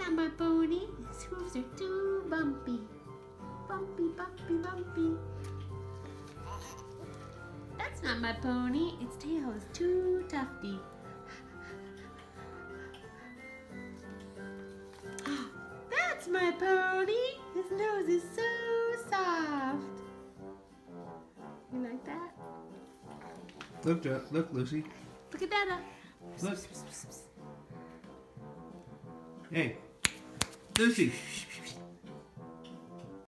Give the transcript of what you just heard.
not my pony. His hooves are too bumpy. Bumpy, bumpy, bumpy. That's not my pony. Its tail is too tufty. That's my pony. His nose is so soft. You like that? Look, Lucy. Look at Dada. Look. Hey, Lucy.